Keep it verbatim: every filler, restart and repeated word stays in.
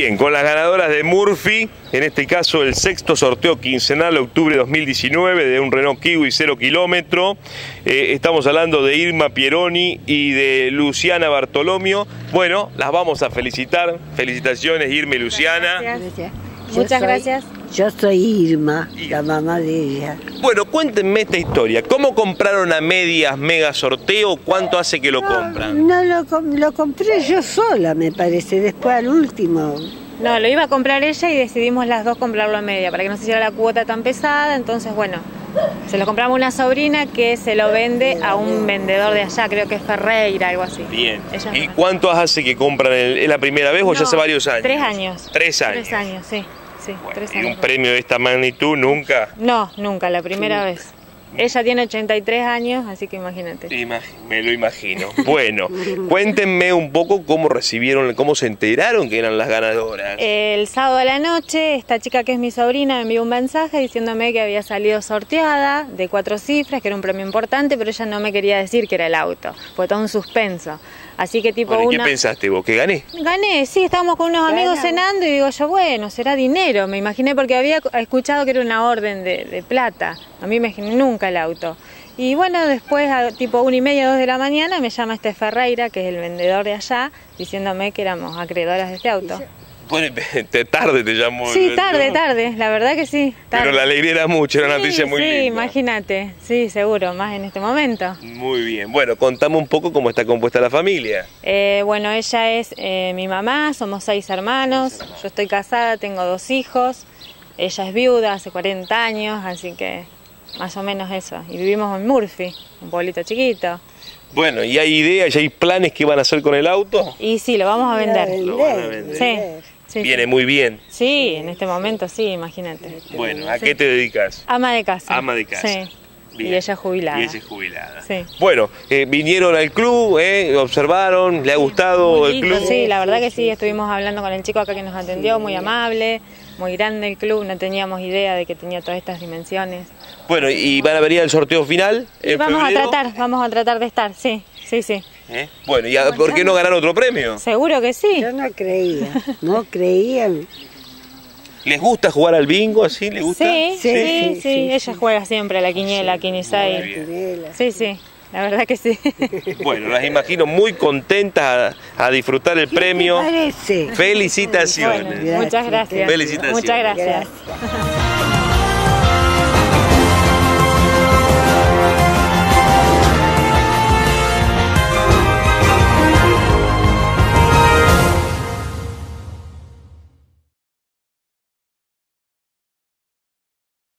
bien, con las ganadoras de Murphy, en este caso el sexto sorteo quincenal, octubre de dos mil diecinueve, de un Renault Kiwi cero kilómetro. Eh, estamos hablando de Irma Pieroni y de Luciana Bartolomeo. Bueno, las vamos a felicitar. Felicitaciones, Irma y Luciana. Gracias. Muchas Yo soy, gracias. Yo soy Irma, la mamá de ella. Bueno, cuéntenme esta historia. ¿Cómo compraron a medias mega sorteo? ¿Cuánto hace que lo no, compran? No, lo, lo compré yo sola, me parece, después al último. No, lo iba a comprar ella y decidimos las dos comprarlo a media para que no se hiciera la cuota tan pesada. Entonces, bueno, se lo compramos a una sobrina que se lo vende a un vendedor de allá, creo que es Ferreira, algo así. Bien. Ella ¿Y no. cuánto hace que compran? El, ¿Es la primera vez o No, ya hace varios años? Tres años. Tres años. Tres años, sí. sí Bueno, tres ¿y años. un premio de esta magnitud nunca? No, nunca, la primera vez. Ella tiene ochenta y tres años, así que imagínate. Imag- me lo imagino. Bueno, cuéntenme un poco cómo recibieron, cómo se enteraron que eran las ganadoras. El sábado a la noche, esta chica que es mi sobrina me envió un mensaje diciéndome que había salido sorteada de cuatro cifras, que era un premio importante, pero ella no me quería decir que era el auto. Fue todo un suspenso. Así que tipo Bueno, ¿y una... ¿Qué pensaste vos? ¿Que gané? Gané, sí, estábamos con unos amigos cenando y digo yo, bueno, será dinero. Me imaginé porque había escuchado que era una orden de, de plata. A mí me imaginé nunca el auto. Y bueno, después, a tipo una y media, dos de la mañana, me llama este Ferreira, que es el vendedor de allá, diciéndome que éramos acreedoras de este auto. Bueno, te- tarde te llamó. Sí, ¿no? tarde, tarde, la verdad que sí. Tarde. Pero la alegría era mucho, era una Sí, noticia muy sí, linda. imagínate, sí, seguro, más en este momento. Muy bien. Bueno, contame un poco cómo está compuesta la familia. Eh, bueno, ella es eh, mi mamá, somos seis hermanos, yo estoy casada, tengo dos hijos, ella es viuda hace cuarenta años, así que más o menos eso. Y vivimos en Murphy, un pueblito chiquito. Bueno, ¿y hay ideas, y hay planes que van a hacer con el auto? Y sí, lo vamos a vender. Lo van a vender. Sí, sí, Viene sí. muy bien. Sí, en este momento sí, imagínate. Bueno, ¿a Sí. qué te dedicas? Ama de casa. Ama de casa. Sí. Bien. Y ella es jubilada. Y ella es jubilada. Sí. Bueno, eh, vinieron al club, eh, observaron, ¿le ha gustado Muy el lindo, club? sí, la verdad que sí, estuvimos hablando con el chico acá que nos atendió, muy amable, muy grande el club, no teníamos idea de que tenía todas estas dimensiones. Bueno, ¿y van a venir al sorteo final? Y en vamos febrero? a tratar, vamos a tratar de estar, sí, sí, sí. ¿Eh? Bueno, ¿y a- por qué no ganar otro premio? Seguro que sí. Yo no creía, no creía. ¿Les gusta jugar al bingo así? ¿Les gusta? Sí, sí, sí, Sí, sí, ella sí. juega siempre a la quiniela, a Muy Quinisay. bien. Sí, sí, la verdad que sí. Bueno, las imagino muy contentas a, a disfrutar el premio. ¿Qué te parece? Felicitaciones. Bueno, muchas gracias. Felicitaciones. Muchas gracias. Gracias.